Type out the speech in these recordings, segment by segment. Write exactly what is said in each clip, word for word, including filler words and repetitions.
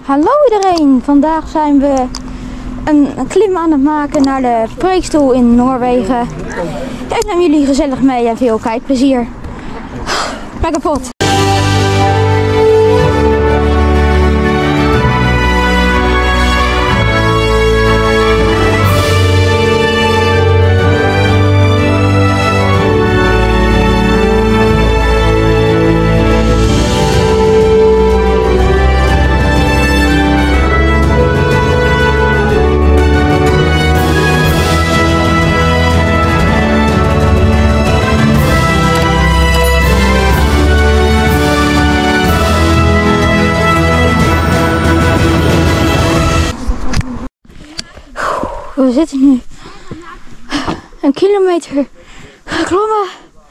Hallo iedereen, vandaag zijn we een klim aan het maken naar de preekstoel in Noorwegen. Ik neem jullie gezellig mee en veel kijkplezier. Ik ben kapot. We zitten nu een kilometer geklommen.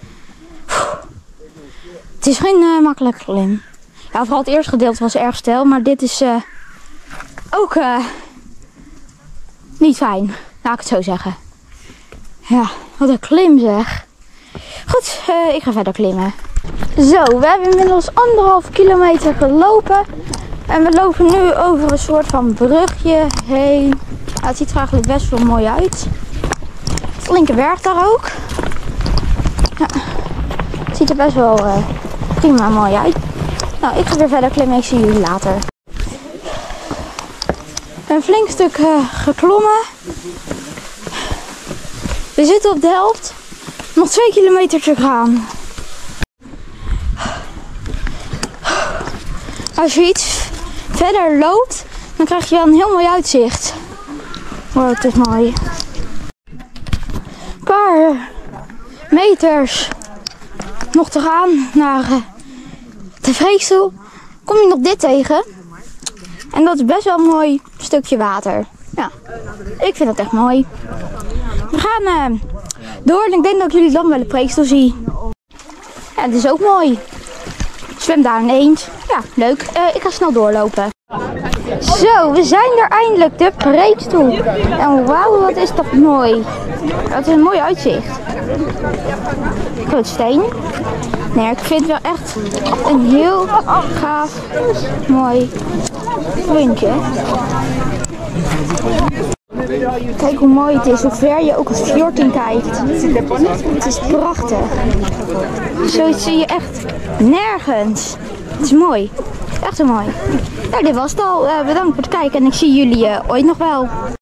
Het is geen uh, makkelijke klim. Ja, vooral het eerste gedeelte was erg steil, maar dit is uh, ook uh, niet fijn, laat ik het zo zeggen. Ja, wat een klim zeg. Goed, uh, ik ga verder klimmen. Zo, we hebben inmiddels anderhalf kilometer gelopen. En we lopen nu over een soort van brugje heen. Ja, het ziet er eigenlijk best wel mooi uit. Het linkerberg daar ook. Ja, het ziet er best wel uh, prima mooi uit. Nou, ik ga weer verder klimmen. Ik zie jullie later. Een flink stuk uh, geklommen. We zitten op de helft. Nog twee kilometer te gaan. Als je iets verder loopt, dan krijg je wel een heel mooi uitzicht. Wow, het is mooi. Een paar meters nog te gaan naar uh, de preekstoel. Kom je nog dit tegen. En dat is best wel een mooi stukje water. Ja, ik vind het echt mooi. We gaan uh, door en ik denk dat ik jullie dan wel de preekstoel zie. Ja, het is ook mooi. Zwem daar een eend. Ja, leuk. Uh, ik ga snel doorlopen. Zo, we zijn er eindelijk, de preekstoel. En wauw, wat is dat mooi. Dat is een mooi uitzicht. Groot steen. Nee, ik vind het wel echt een heel gaaf, mooi puntje. Kijk hoe mooi het is, hoe ver je ook het fjord in kijkt. Het is prachtig. Zoiets zie je echt nergens. Het is mooi. Echt zo mooi. Nou, dit was het al. Uh, bedankt voor het kijken en ik zie jullie uh, ooit nog wel.